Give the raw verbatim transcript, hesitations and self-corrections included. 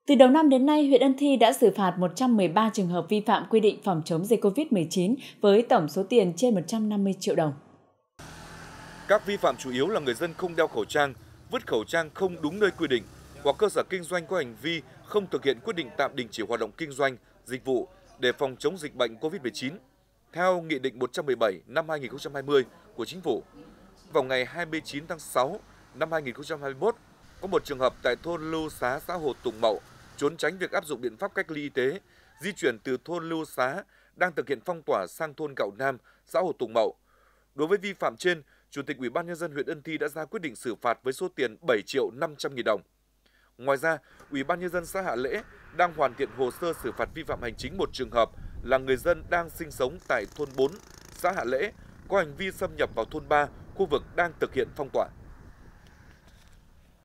Từ đầu năm đến nay, huyện Ân Thi đã xử phạt một trăm mười ba trường hợp vi phạm quy định phòng chống dịch Covid mười chín với tổng số tiền trên một trăm năm mươi triệu đồng. Các vi phạm chủ yếu là người dân không đeo khẩu trang, vứt khẩu trang không đúng nơi quy định, hoặc cơ sở kinh doanh có hành vi không thực hiện quyết định tạm đình chỉ hoạt động kinh doanh, dịch vụ để phòng chống dịch bệnh Covid mười chín. Theo Nghị định một trăm mười bảy năm hai nghìn không trăm hai mươi của Chính phủ, vào ngày hai mươi chín tháng sáu năm hai nghìn không trăm hai mươi mốt, có một trường hợp tại thôn Lưu Xá, xã Hồ Tùng Mậu trốn tránh việc áp dụng biện pháp cách ly y tế, di chuyển từ thôn Lưu Xá đang thực hiện phong tỏa sang thôn Gạo Nam, xã Hồ Tùng Mậu. Đối với vi phạm trên, Chủ tịch Ủy ban Nhân dân huyện Ân Thi đã ra quyết định xử phạt với số tiền bảy triệu năm trăm nghìn đồng. Ngoài ra, Ủy ban Nhân dân xã Hạ Lễ đang hoàn thiện hồ sơ xử phạt vi phạm hành chính một trường hợp là người dân đang sinh sống tại thôn bốn, xã Hạ Lễ, có hành vi xâm nhập vào thôn ba, khu vực đang thực hiện phong tỏa.